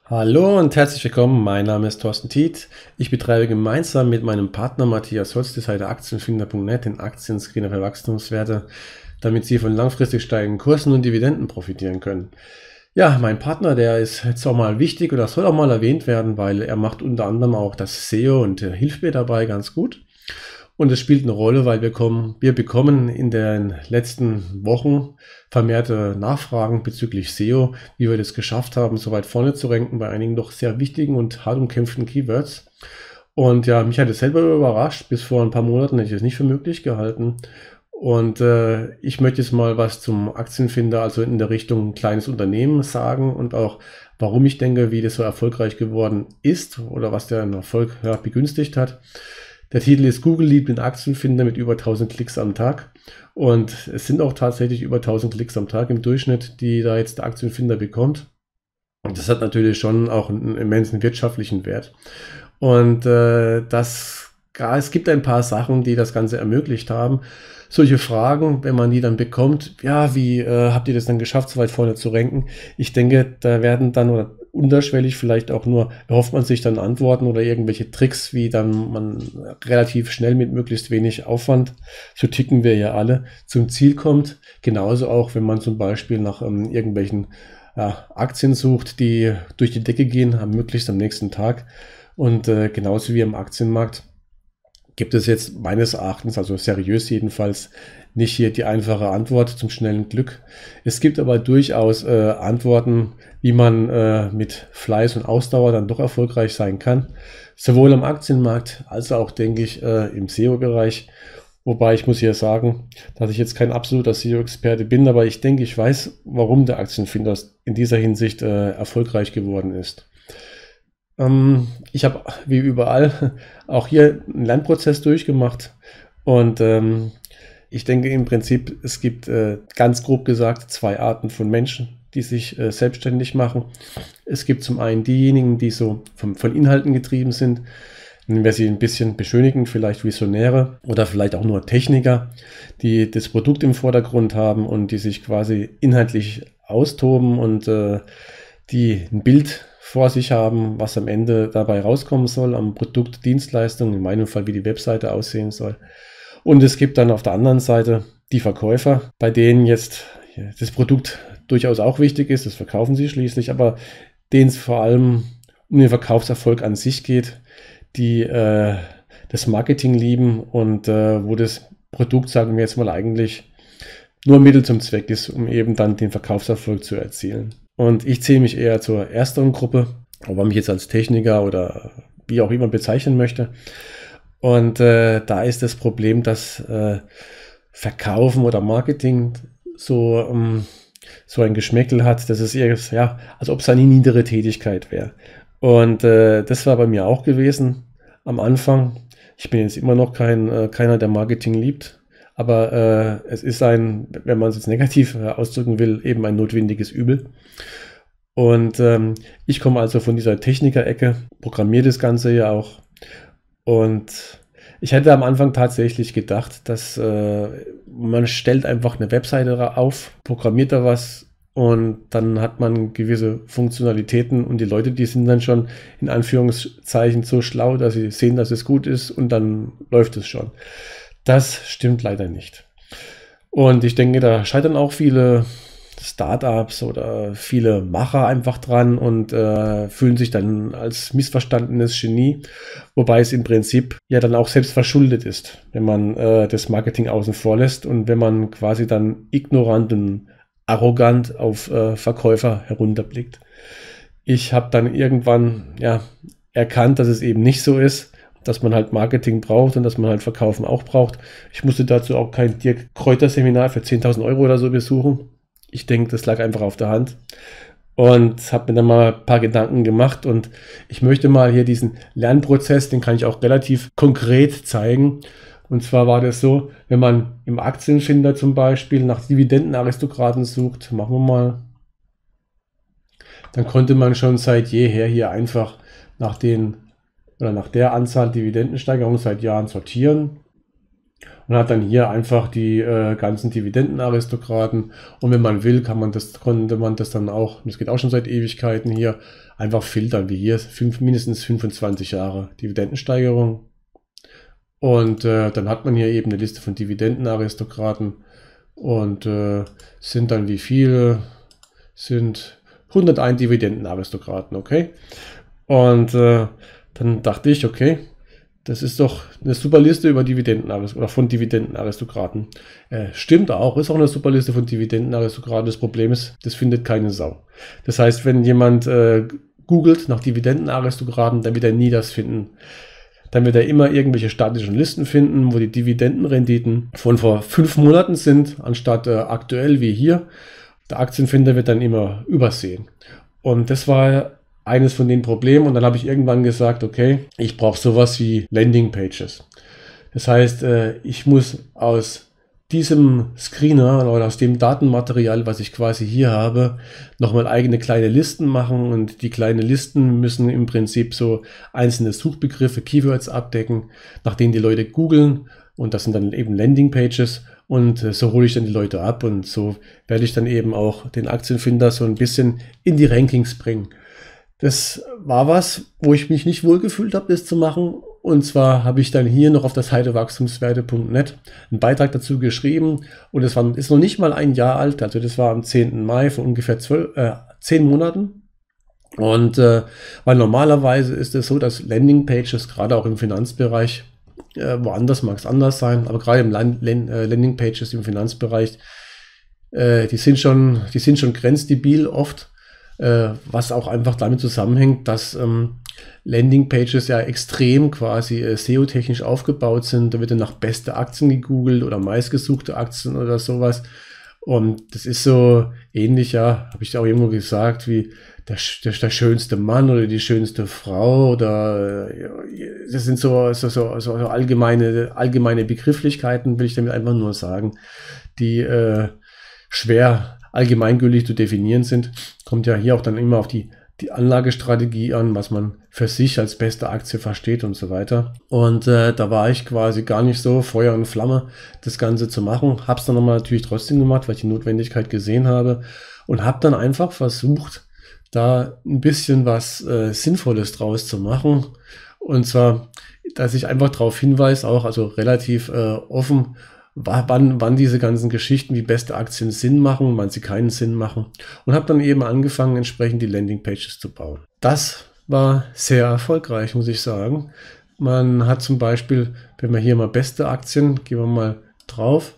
Hallo und herzlich willkommen. Mein Name ist Thorsten Tiet. Ich betreibe gemeinsam mit meinem Partner Matthias Holz die Seite Aktienfinder.net, den Aktienscreener für Wachstumswerte, damit Sie von langfristig steigenden Kursen und Dividenden profitieren können. Ja, mein Partner, der ist jetzt auch mal wichtig oder soll auch mal erwähnt werden, weil er macht unter anderem auch das SEO und hilft mir dabei ganz gut. Und es spielt eine Rolle, weil wir bekommen in den letzten Wochen vermehrte Nachfragen bezüglich SEO, wie wir das geschafft haben, so weit vorne zu ranken bei einigen doch sehr wichtigen und hart umkämpften Keywords. Und ja, mich hat es selber überrascht. Bis vor ein paar Monaten hätte ich es nicht für möglich gehalten. Und ich möchte jetzt mal was zum Aktienfinder, also in der Richtung kleines Unternehmen sagen und auch, warum ich denke, wie das so erfolgreich geworden ist oder was der Erfolg begünstigt hat. Der Titel ist Google liebt den Aktienfinder mit über 1000 Klicks am Tag. Und es sind auch tatsächlich über 1000 Klicks am Tag im Durchschnitt, die da jetzt der Aktienfinder bekommt. Und das hat natürlich schon auch einen immensen wirtschaftlichen Wert. Und es gibt ein paar Sachen, die das Ganze ermöglicht haben. Solche Fragen, wenn man die dann bekommt, ja, wie habt ihr das dann geschafft, so weit vorne zu ranken? Ich denke, da werden dann oder unterschwellig vielleicht auch nur, erhofft man sich dann Antworten oder irgendwelche Tricks, wie dann man relativ schnell mit möglichst wenig Aufwand, so ticken wir ja alle, zum Ziel kommt. Genauso auch, wenn man zum Beispiel nach irgendwelchen Aktien sucht, die durch die Decke gehen, möglichst am nächsten Tag. Und genauso wie im Aktienmarkt gibt es jetzt meines Erachtens, also seriös jedenfalls, nicht hier die einfache Antwort zum schnellen Glück. Es gibt aber durchaus Antworten, wie man mit Fleiß und Ausdauer dann doch erfolgreich sein kann. Sowohl am Aktienmarkt als auch, denke ich, im SEO-Bereich. Wobei ich muss hier sagen, dass ich jetzt kein absoluter SEO-Experte bin, aber ich denke, ich weiß, warum der Aktienfinder in dieser Hinsicht erfolgreich geworden ist. Ich habe wie überall auch hier einen Lernprozess durchgemacht und ich denke im Prinzip, es gibt ganz grob gesagt zwei Arten von Menschen, die sich selbstständig machen. Es gibt zum einen diejenigen, die so von Inhalten getrieben sind, nennen wir sie ein bisschen beschönigend, vielleicht Visionäre oder vielleicht auch nur Techniker, die das Produkt im Vordergrund haben und die sich quasi inhaltlich austoben und die ein Bild vor sich haben, was am Ende dabei rauskommen soll, am Produkt, Dienstleistung, in meinem Fall, wie die Webseite aussehen soll. Und es gibt dann auf der anderen Seite die Verkäufer, bei denen jetzt das Produkt durchaus auch wichtig ist, das verkaufen sie schließlich, aber denen es vor allem um den Verkaufserfolg an sich geht, die das Marketing lieben und wo das Produkt, sagen wir jetzt mal, eigentlich nur Mittel zum Zweck ist, um eben dann den Verkaufserfolg zu erzielen. Und ich zähle mich eher zur ersteren Gruppe, ob man mich jetzt als Techniker oder wie auch immer bezeichnen möchte. Und da ist das Problem, dass Verkaufen oder Marketing so ein Geschmäckle hat, dass es eher, ja, als ob es eine niedere Tätigkeit wäre. Und das war bei mir auch gewesen am Anfang. Ich bin jetzt immer noch keiner, der Marketing liebt. Aber es ist wenn man es jetzt negativ ausdrücken will, eben ein notwendiges Übel. Und ich komme also von dieser Techniker-Ecke, programmiere das Ganze ja auch. Und ich hätte am Anfang tatsächlich gedacht, dass man stellt einfach eine Webseite auf, programmiert da was und dann hat man gewisse Funktionalitäten und die Leute, die sind dann schon in Anführungszeichen so schlau, dass sie sehen, dass es gut ist und dann läuft es schon. Das stimmt leider nicht. Und ich denke, da scheitern auch viele Startups oder viele Macher einfach dran und fühlen sich dann als missverstandenes Genie, wobei es im Prinzip ja dann auch selbst verschuldet ist, wenn man das Marketing außen vor lässt und wenn man quasi dann ignorant und arrogant auf Verkäufer herunterblickt. Ich habe dann irgendwann erkannt, dass es eben nicht so ist, dass man halt Marketing braucht und dass man halt Verkaufen auch braucht. Ich musste dazu auch kein Dirk Kräuter Seminar für 10.000 Euro oder so besuchen. Ich denke, das lag einfach auf der Hand und habe mir dann mal ein paar Gedanken gemacht und ich möchte mal hier diesen Lernprozess, den kann ich auch relativ konkret zeigen. Und zwar war das so, wenn man im Aktienfinder zum Beispiel nach Dividendenaristokraten sucht, machen wir mal, dann konnte man schon seit jeher hier einfach nach der Anzahl Dividendensteigerungen seit Jahren sortieren. und hat dann hier einfach die ganzen Dividendenaristokraten. Und wenn man will, konnte man das dann auch, das geht auch schon seit Ewigkeiten hier, einfach filtern, wie hier, mindestens 25 Jahre Dividendensteigerung. Und dann hat man hier eben eine Liste von Dividendenaristokraten und sind dann wie viele? Sind 101 Dividendenaristokraten, okay? Und dann dachte ich, okay, das ist doch eine super Liste über Dividendenaristokraten oder von Dividendenaristokraten. Stimmt auch, ist auch eine super Liste von Dividendenaristokraten. Das Problem ist, das findet keine Sau. Das heißt, wenn jemand googelt nach Dividendenaristokraten, dann wird er nie das finden. Dann wird er immer irgendwelche statischen Listen finden, wo die Dividendenrenditen von vor 5 Monaten sind, anstatt aktuell wie hier. Der Aktienfinder wird dann immer übersehen. Und das war eines von den Problemen. Und dann habe ich irgendwann gesagt, okay, ich brauche sowas wie Landingpages. Das heißt, ich muss aus diesem Screener oder aus dem Datenmaterial, was ich quasi hier habe, nochmal eigene kleine Listen machen, und die kleinen Listen müssen im Prinzip so einzelne Suchbegriffe, Keywords abdecken, nach denen die Leute googeln, und das sind dann eben Landingpages, und so hole ich dann die Leute ab, und so werde ich dann eben auch den Aktienfinder so ein bisschen in die Rankings bringen. Das war was, wo ich mich nicht wohlgefühlt habe, das zu machen. Und zwar habe ich dann hier noch auf der Seite wachstumswerte.net einen Beitrag dazu geschrieben. Und es ist noch nicht mal ein Jahr alt. Also das war am 10. Mai vor ungefähr 10 Monaten. Und weil normalerweise ist es so, dass Landingpages, gerade auch im Finanzbereich, woanders mag es anders sein, aber gerade im Landingpages im Finanzbereich, die sind schon grenzdebil oft. Was auch einfach damit zusammenhängt, dass Landingpages ja extrem quasi SEO-technisch aufgebaut sind. Da wird dann nach beste Aktien gegoogelt oder meistgesuchte Aktien oder sowas. Und das ist so ähnlich, ja, habe ich auch irgendwo gesagt, wie der schönste Mann oder die schönste Frau, oder das sind so allgemeine Begrifflichkeiten, will ich damit einfach nur sagen, die schwer allgemeingültig zu definieren sind. Kommt ja hier auch dann immer auf die Anlagestrategie an, was man für sich als beste Aktie versteht und so weiter. Und da war ich quasi gar nicht so Feuer und Flamme, das Ganze zu machen. Habe es dann nochmal natürlich trotzdem gemacht, weil ich die Notwendigkeit gesehen habe, und habe dann einfach versucht, da ein bisschen was Sinnvolles draus zu machen. Und zwar, dass ich einfach darauf hinweise, auch also relativ offen, wann diese ganzen Geschichten wie beste Aktien Sinn machen, wann sie keinen Sinn machen, und habe dann eben angefangen, entsprechend die Landingpages zu bauen. Das war sehr erfolgreich, muss ich sagen. Man hat zum Beispiel, wenn wir hier mal beste Aktien, gehen wir mal drauf,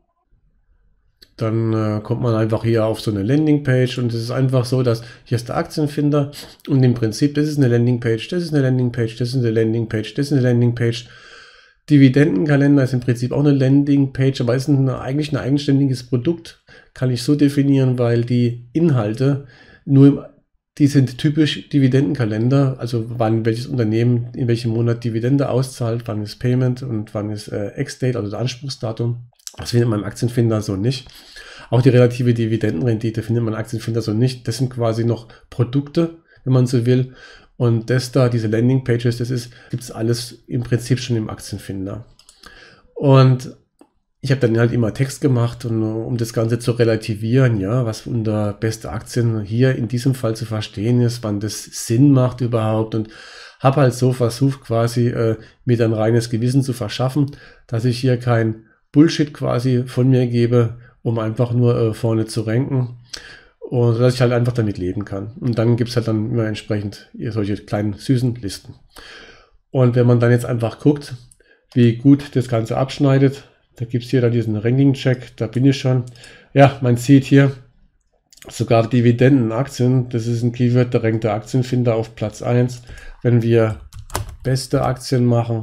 dann kommt man einfach hier auf so eine Landingpage, und es ist einfach so, dass hier ist der Aktienfinder, und im Prinzip, das ist eine Landingpage, das ist eine Landingpage, das ist eine Landingpage, das ist eine Landingpage. Dividendenkalender ist im Prinzip auch eine Landingpage, aber ist eigentlich ein eigenständiges Produkt, kann ich so definieren, weil die Inhalte die sind typisch Dividendenkalender, also wann welches Unternehmen in welchem Monat Dividende auszahlt, wann ist Payment und wann ist Ex-Date, also das Anspruchsdatum. Das findet man im Aktienfinder so nicht. Auch die relative Dividendenrendite findet man im Aktienfinder so nicht. Das sind quasi noch Produkte, wenn man so will. Und das da, diese Landingpages, gibt es alles im Prinzip schon im Aktienfinder. Und ich habe dann halt immer Text gemacht, und um das Ganze zu relativieren, ja, was unter beste Aktien hier in diesem Fall zu verstehen ist, wann das Sinn macht überhaupt, und habe halt so versucht, quasi mir ein reines Gewissen zu verschaffen, dass ich hier kein Bullshit quasi von mir gebe, um einfach nur vorne zu ranken. Und dass ich halt einfach damit leben kann. Und dann gibt es halt dann immer entsprechend solche kleinen süßen Listen. Und wenn man dann jetzt einfach guckt, wie gut das Ganze abschneidet, da gibt es hier dann diesen Ranking-Check, da bin ich schon. Ja, man sieht hier sogar Dividendenaktien, das ist ein Keyword, da rankt der Aktienfinder auf Platz 1. Wenn wir beste Aktien machen,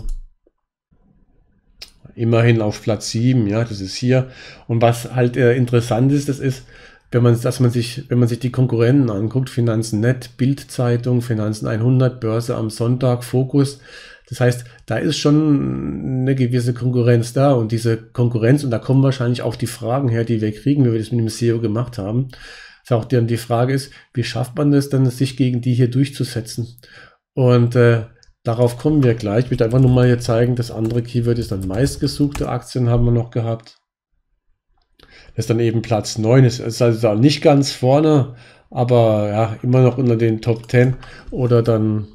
immerhin auf Platz 7, ja, das ist hier. Und was halt interessant ist, wenn man sich die Konkurrenten anguckt, Finanzen.net, Bild-Zeitung, Finanzen 100, Börse am Sonntag, Fokus. Das heißt, da ist schon eine gewisse Konkurrenz da, und diese Konkurrenz, und da kommen wahrscheinlich auch die Fragen her, die wir kriegen, wie wir das mit dem SEO gemacht haben. Ist auch die Frage ist, wie schafft man das dann, sich gegen die hier durchzusetzen? Und Darauf kommen wir gleich. Ich möchte einfach nur mal hier zeigen, das andere Keyword ist dann meistgesuchte Aktien haben wir noch gehabt. Das ist dann eben Platz 9. Es ist also nicht ganz vorne, aber ja, immer noch unter den Top 10. Oder dann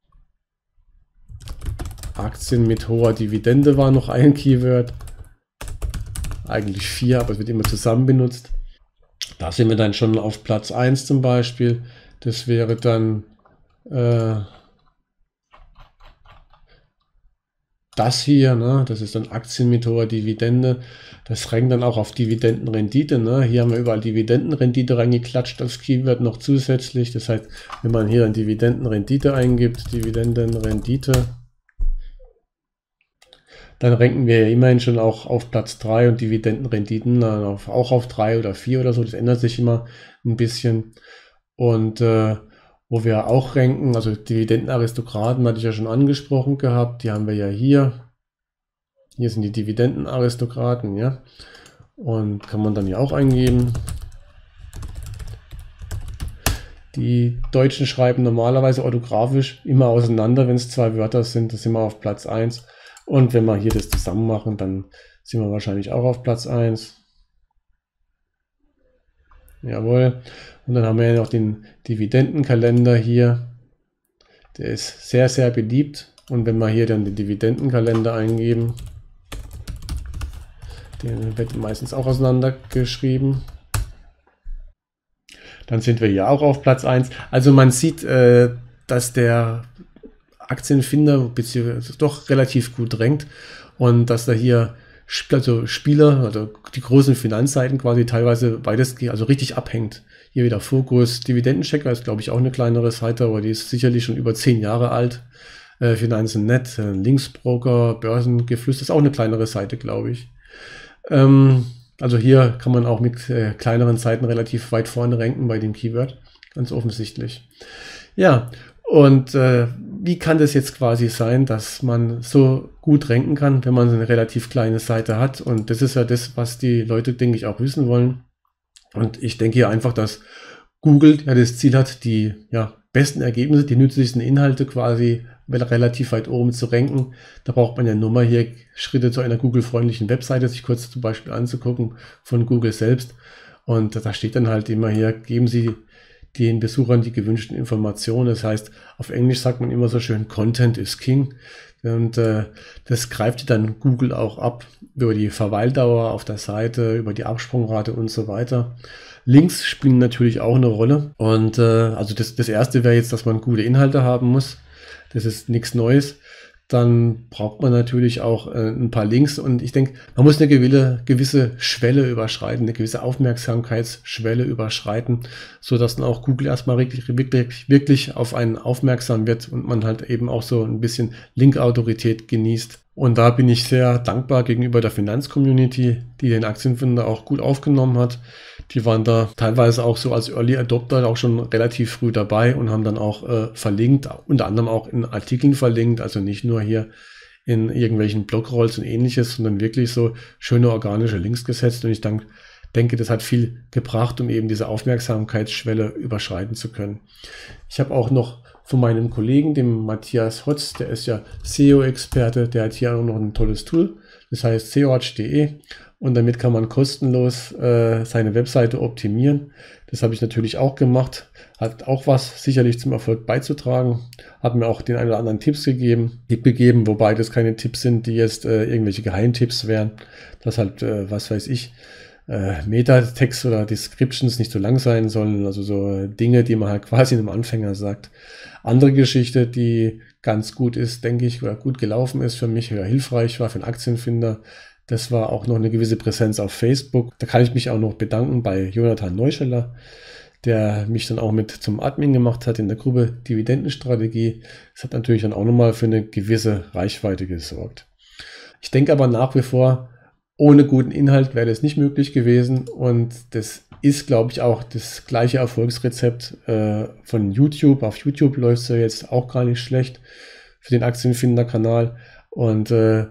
Aktien mit hoher Dividende war noch ein Keyword. Eigentlich 4, aber es wird immer zusammen benutzt. Da sind wir dann schon auf Platz 1 zum Beispiel. Das wäre dann das hier, ne? Das ist dann Aktien mit hoher Dividende. Das rankt dann auch auf Dividendenrendite. Ne? Hier haben wir überall Dividendenrendite reingeklatscht als Keyword noch zusätzlich. Das heißt, wenn man hier dann Dividendenrendite eingibt, Dividendenrendite, dann ranken wir ja immerhin schon auch auf Platz 3 und Dividendenrenditen dann auch auf 3 oder 4 oder so. Das ändert sich immer ein bisschen. Und wo wir auch ranken, also Dividendenaristokraten hatte ich ja schon angesprochen gehabt, die haben wir ja hier. Hier sind die Dividendenaristokraten, ja. Und kann man dann hier auch eingeben. Die Deutschen schreiben normalerweise orthografisch immer auseinander, wenn es 2 Wörter sind. Das sind wir auf Platz 1. Und wenn wir hier das zusammen machen, dann sind wir wahrscheinlich auch auf Platz 1. Jawohl. Und dann haben wir ja noch den Dividendenkalender hier. Der ist sehr, sehr beliebt. Und wenn wir hier dann den Dividendenkalender eingeben, der wird meistens auch auseinandergeschrieben, dann sind wir hier auch auf Platz 1. Also man sieht, dass der Aktienfinder beziehungsweise doch relativ gut rankt und dass da hier also Spieler, also die großen Finanzseiten quasi teilweise beides, also richtig abhängt. Hier wieder Fokus, Dividendenchecker ist glaube ich auch eine kleinere Seite, aber die ist sicherlich schon über 10 Jahre alt. Finanzen.net, Linksbroker, Börsengeflüster ist auch eine kleinere Seite, glaube ich. Also hier kann man auch mit kleineren Seiten relativ weit vorne ranken bei dem Keyword, ganz offensichtlich. Ja, und wie kann das jetzt quasi sein, dass man so gut ranken kann, wenn man eine relativ kleine Seite hat? Und das ist ja das, was die Leute, denke ich, auch wissen wollen. Und ich denke hier einfach, dass Google ja das Ziel hat, die besten Ergebnisse, die nützlichsten Inhalte quasi relativ weit oben zu ranken. Da braucht man ja nur mal hier Schritte zu einer Google-freundlichen Webseite, sich kurz zum Beispiel anzugucken von Google selbst. Und da steht dann halt immer hier, geben Sie den Besuchern die gewünschten Informationen. Das heißt, auf Englisch sagt man immer so schön, Content is King. Und das greift dann Google auch ab über die Verweildauer auf der Seite, über die Absprungrate und so weiter. Links spielen natürlich auch eine Rolle. Und also das erste wäre jetzt, dass man gute Inhalte haben muss. Das ist nichts Neues. Dann braucht man natürlich auch ein paar Links und ich denke, man muss eine gewisse Schwelle überschreiten, eine gewisse Aufmerksamkeitsschwelle überschreiten, so dass dann auch Google erstmal wirklich auf einen aufmerksam wird und man halt eben auch so ein bisschen Link-Autorität genießt. Und da bin ich sehr dankbar gegenüber der Finanzcommunity, die den Aktienfinder auch gut aufgenommen hat. Die waren da teilweise auch so als Early Adopter auch schon relativ früh dabei und haben dann auch verlinkt, unter anderem auch in Artikeln verlinkt, also nicht nur hier in irgendwelchen Blogrolls und ähnliches, sondern wirklich so schöne organische Links gesetzt. Und ich denke, das hat viel gebracht, um eben diese Aufmerksamkeitsschwelle überschreiten zu können. Ich habe auch noch von meinem Kollegen, dem Matthias Hotz, der ist ja SEO-Experte, der hat hier auch noch ein tolles Tool, das heißt seoarch.de. Und damit kann man kostenlos seine Webseite optimieren. Das habe ich natürlich auch gemacht. Hat auch was sicherlich zum Erfolg beizutragen. Hat mir auch den einen oder anderen Tipp gegeben, wobei das keine Tipps sind, die jetzt irgendwelche Geheimtipps wären. Dass halt, was weiß ich, Metatext oder Descriptions nicht so lang sein sollen. Also so Dinge, die man halt quasi einem Anfänger sagt. Andere Geschichte, die ganz gut ist, denke ich, oder gut gelaufen ist für mich oder hilfreich war für einen Aktienfinder. Das war auch noch eine gewisse Präsenz auf Facebook. Da kann ich mich auch noch bedanken bei Jonathan Neuscheller, der mich dann auch mit zum Admin gemacht hat in der Gruppe Dividendenstrategie. Das hat natürlich dann auch nochmal für eine gewisse Reichweite gesorgt. Ich denke aber nach wie vor, ohne guten Inhalt wäre das nicht möglich gewesen. Und das ist, glaube ich, auch das gleiche Erfolgsrezept von YouTube. Auf YouTube läuft es ja jetzt auch gar nicht schlecht für den Aktienfinder-Kanal. Und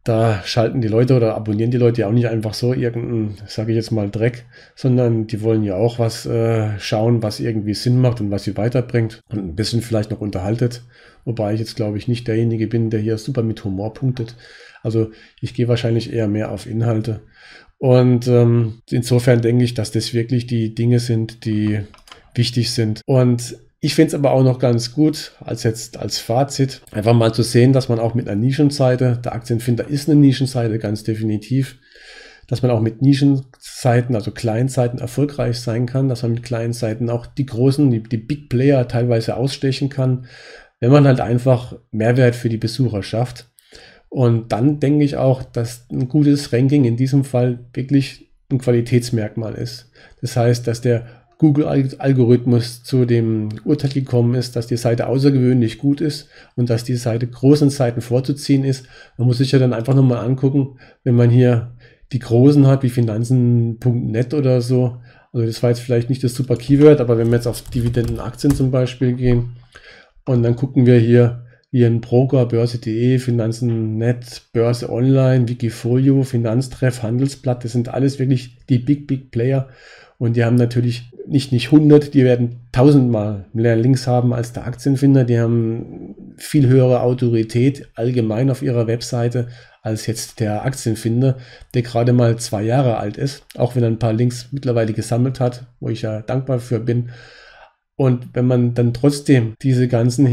Da schalten die Leute oder abonnieren die Leute ja auch nicht einfach so irgendeinen, sage ich jetzt mal, Dreck, sondern die wollen ja auch was schauen, was irgendwie Sinn macht und was sie weiterbringt und ein bisschen vielleicht noch unterhaltet. Wobei ich jetzt, glaube ich, nicht derjenige bin, der hier super mit Humor punktet. Also ich gehe wahrscheinlich eher mehr auf Inhalte. Und insofern denke ich, dass das wirklich die Dinge sind, die wichtig sind. Und ich finde es aber auch noch ganz gut, als Fazit, einfach mal zu sehen, dass man auch mit einer Nischenseite, der Aktienfinder ist eine Nischenseite, ganz definitiv, dass man auch mit Nischenseiten, also Kleinseiten erfolgreich sein kann, dass man mit kleinen Seiten auch die großen, die Big Player teilweise ausstechen kann, wenn man halt einfach Mehrwert für die Besucher schafft. Und dann denke ich auch, dass ein gutes Ranking in diesem Fall wirklich ein Qualitätsmerkmal ist. Das heißt, dass der Google-Algorithmus zu dem Urteil gekommen ist, dass die Seite außergewöhnlich gut ist und dass die Seite großen Seiten vorzuziehen ist. Man muss sich ja dann einfach nochmal angucken, wenn man hier die großen hat, wie Finanzen.net oder so. Also das war jetzt vielleicht nicht das super Keyword, aber wenn wir jetzt auf Dividendenaktien zum Beispiel gehen und dann gucken wir hier ein Broker, Börse.de, Finanzen.net, Börse Online, Wikifolio, Finanztreff, Handelsblatt, das sind alles wirklich die Big Player. Und die haben natürlich nicht 100, die werden 1000-mal mehr Links haben als der Aktienfinder. Die haben viel höhere Autorität allgemein auf ihrer Webseite als jetzt der Aktienfinder, der gerade mal 2 Jahre alt ist, auch wenn er ein paar Links mittlerweile gesammelt hat, wo ich ja dankbar für bin. Und wenn man dann trotzdem diese ganzen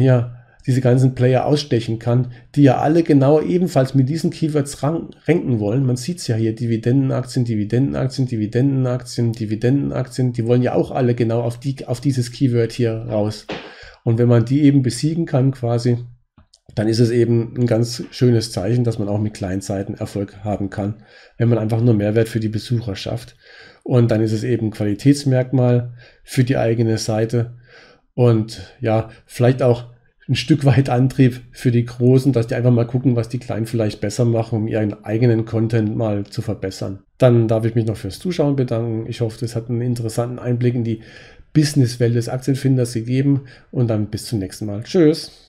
Player ausstechen kann, die ja alle genau ebenfalls mit diesen Keywords ranken wollen. Man sieht es ja hier, Dividendenaktien, Dividendenaktien, Dividendenaktien, Dividendenaktien, die wollen ja auch alle genau auf dieses Keyword hier raus. Und wenn man die eben besiegen kann quasi, dann ist es eben ein ganz schönes Zeichen, dass man auch mit Kleinseiten Erfolg haben kann, wenn man einfach nur Mehrwert für die Besucher schafft. Und dann ist es eben ein Qualitätsmerkmal für die eigene Seite und ja, vielleicht auch ein Stück weit Antrieb für die Großen, dass die einfach mal gucken, was die Kleinen vielleicht besser machen, um ihren eigenen Content mal zu verbessern. Dann darf ich mich noch fürs Zuschauen bedanken. Ich hoffe, das hat einen interessanten Einblick in die Businesswelt des Aktienfinders gegeben und dann bis zum nächsten Mal. Tschüss!